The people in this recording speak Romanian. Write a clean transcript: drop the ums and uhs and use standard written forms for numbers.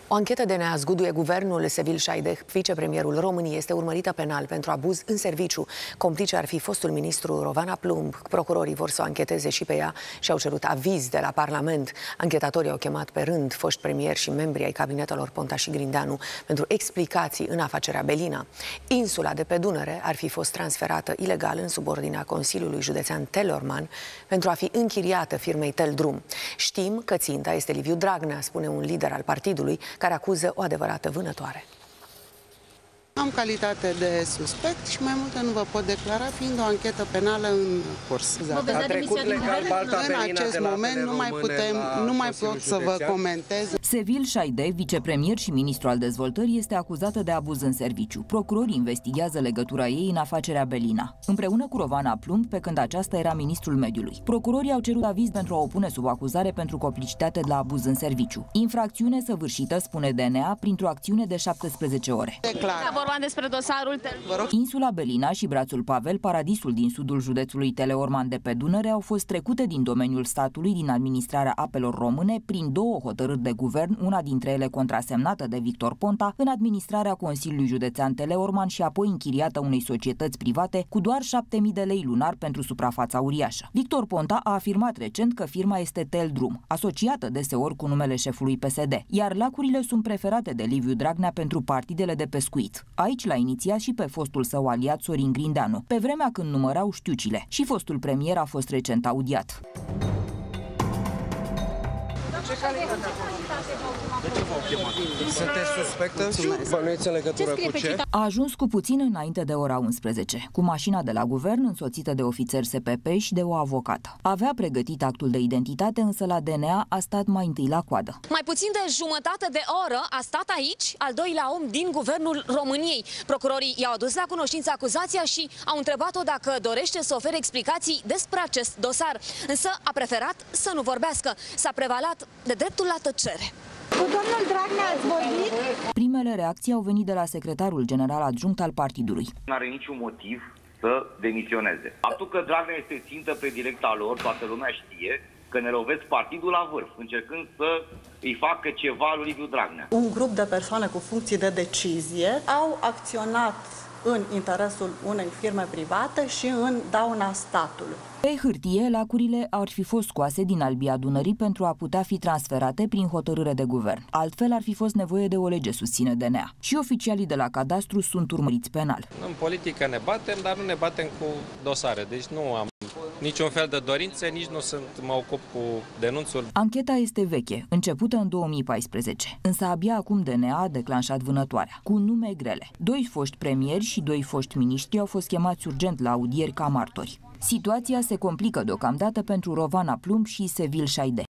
O anchetă DNA zguduie guvernul. Sevil Șaideh, vicepremierul României, este urmărită penal pentru abuz în serviciu. Complice ar fi fostul ministru Rovana Plumb. Procurorii vor să o ancheteze și pe ea și au cerut aviz de la Parlament. Anchetatorii au chemat pe rând foști premieri și membri ai cabinetelor Ponta și Grindeanu pentru explicații în afacerea Belina. Insula de pe Dunăre ar fi fost transferată ilegal în subordinea Consiliului Județean Teleorman pentru a fi închiriată firmei Teldrum. Știm că ținta este Liviu Dragnea, spune un lider al partidului, care acuză o adevărată vânătoare. Am calitate de suspect și mai multe nu vă pot declara, fiind o anchetă penală în curs. A trecut legal Balta Belina. În acest moment nu mai pot să vă comentez. Sevil Șaideh, vicepremier și ministru al dezvoltării, este acuzată de abuz în serviciu. Procurorii investigează legătura ei în afacerea Belina, împreună cu Rovana Plumb, pe când aceasta era ministrul mediului. Procurorii au cerut aviz pentru a o pune sub acuzare pentru complicitate la abuz în serviciu. Infracțiune săvârșită, spune DNA, printr-o acțiune de 17 ore. Despre dosarul Insula Belina și brațul Pavel, paradisul din sudul județului Teleorman de pe Dunăre, au fost trecute din domeniul statului din administrarea apelor române prin două hotărâri de guvern, una dintre ele contrasemnată de Victor Ponta, în administrarea Consiliului Județean Teleorman și apoi închiriată unei societăți private cu doar 7.000 de lei lunar pentru suprafața uriașă. Victor Ponta a afirmat recent că firma este Teldrum, asociată deseori cu numele șefului PSD, iar lacurile sunt preferate de Liviu Dragnea pentru partidele de pescuit. Aici l-a inițiat și pe fostul său aliat Sorin Grindeanu, pe vremea când numărau știucile. Și fostul premier a fost recent audiat. Sunteți suspectă? Bănuiți în legătură cu ce? A ajuns cu puțin înainte de ora 11, cu mașina de la guvern însoțită de ofițeri SPP și de o avocată. Avea pregătit actul de identitate, însă la DNA a stat mai întâi la coadă. Mai puțin de jumătate de oră a stat aici al doilea om din guvernul României. Procurorii i-au adus la cunoștință acuzația și au întrebat-o dacă dorește să ofere explicații despre acest dosar. Însă a preferat să nu vorbească. S-a prevalat de dreptul la tăcere. Cu domnul Dragnea ați vorbit? Primele reacții au venit de la secretarul general adjunct al partidului. Nu are niciun motiv să demisioneze. Faptul că Dragnea este țintă predilectă a lor, toată lumea știe că ne lovesc partidul la vârf, încercând să îi facă ceva lui Liviu Dragnea. Un grup de persoane cu funcții de decizie au acționat în interesul unei firme private și în dauna statului. Pe hârtie, lacurile ar fi fost scoase din albia Dunării pentru a putea fi transferate prin hotărâre de guvern. Altfel ar fi fost nevoie de o lege, susține DNA. Și oficialii de la cadastru sunt urmăriți penal. În politică ne batem, dar nu ne batem cu dosare. Deci nu am niciun fel de dorințe, nici nu mă ocup cu denunțuri. Ancheta este veche, începută în 2014. Însă abia acum DNA a declanșat vânătoarea, cu nume grele. 2 foști premieri și 2 foști miniștri au fost chemați urgent la audieri ca martori. Situația se complică deocamdată pentru Rovana Plumb și Sevil Șaideh.